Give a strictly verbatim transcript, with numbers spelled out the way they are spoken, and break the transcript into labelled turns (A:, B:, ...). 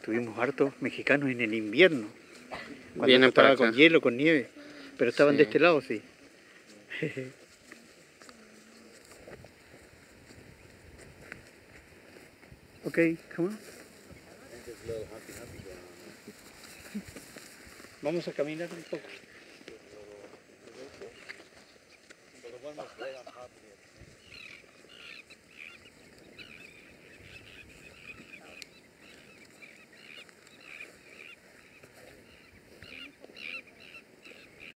A: tuvimos hartos mexicanos en el invierno, cuando
B: Vienen para
A: estaba
B: acá.
A: con hielo, con nieve, pero estaban
B: Sí.
A: de este lado, sí. Okay, come on. Vamos a caminar un poco.